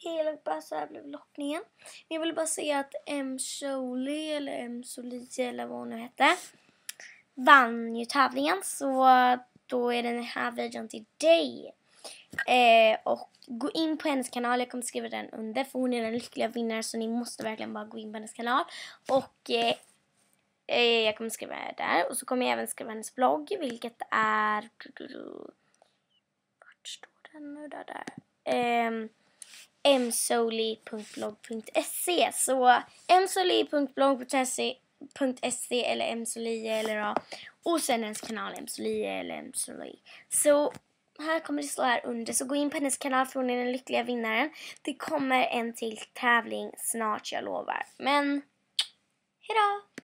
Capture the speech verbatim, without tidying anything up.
Hej, jag bara så här blev lottningen. Men jag vill bara säga att M. Soli eller M. Soli eller vad hon nu hette vann ju tävlingen. Så då är den här videon till dig. Eh, och gå in på hennes kanal. Jag kommer skriva den under, för hon är den lyckliga vinnaren. Så ni måste verkligen bara gå in på hennes kanal. Och eh, eh, jag kommer skriva där. Och så kommer jag även skriva hennes blogg, vilket är... Vart står den nu där? där? Eh, m soli punkt blogg punkt se. Så m soli punkt blogg punkt se eller msoli eller ja. Och sen hennes kanal msoli eller msoli. Så här kommer det stå här under. Så gå in på hennes kanal, för hon är den lyckliga vinnaren. Det kommer en till tävling snart, jag lovar. Men hejdå!